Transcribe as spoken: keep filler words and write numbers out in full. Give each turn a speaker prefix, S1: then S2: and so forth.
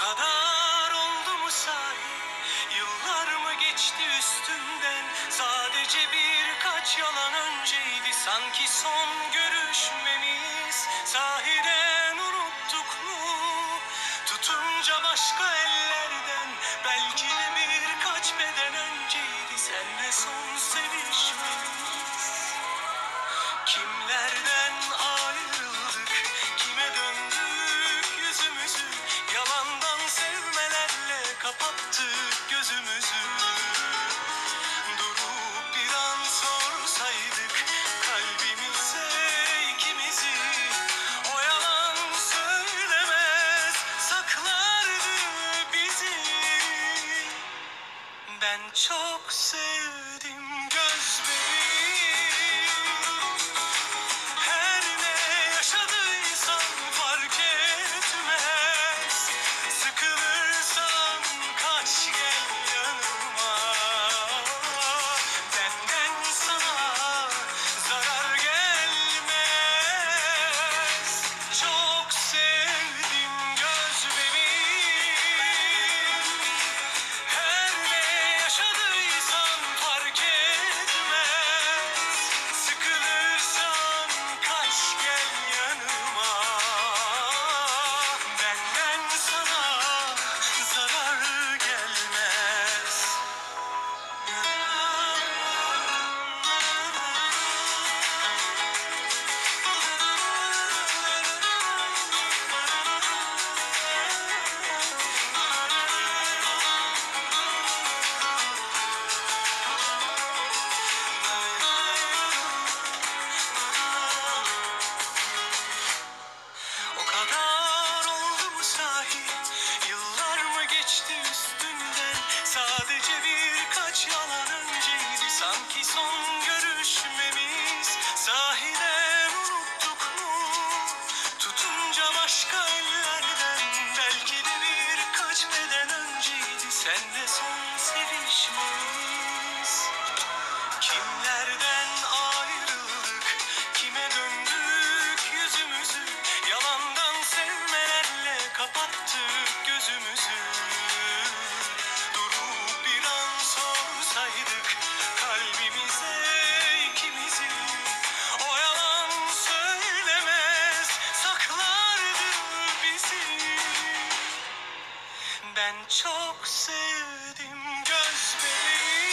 S1: kadar oldu mu sahi? Yıllar mı geçti üstünden? Sadece birkaç yalan önceydi sanki son görüşmemiz. Sahiden unuttuk mu? Tutunca başka ellerden, belki de birkaç beden önceydi senle son sevişmemiz. Kimlerden ayrıldık, kime döndük yüzümüzü? Yalandan sevmelerle kapattık gözümüzü. Durup bir an sorsaydık kalbimize ikimizi, o yalan söylemez saklardı bizi. Ben çok sevdim göz bebeğim. Her ne yaşadıysan fark etmez. Sıkılırsan kaç gel yanıma. Benden sana zarar gelmez. Çok sevdim göz bebeğim. Her ne yaşadıysan fark etmez. Sıkılırsan kaç gel yanıma. Benden sana zarar gelmez. O kadar oldu mu sahi? Yıllar mı geçti üstünden? Sadece birkaç yalan önceydi sanki son görüşmemiz. Sahiden unuttuk mu? Tutunca başka ellerden, belki de birkaç beden önceydi senle son sevişmemiz. Kimlerden ayrıldık, kime döndük yüzümüzü? Yalandan sevmelerle kapattık gözümüzü. Durup bir an sorsaydık kalbimize ikimizi, o yalan söylemez saklardı bizi. Ben çok sevdim göz bebeğim.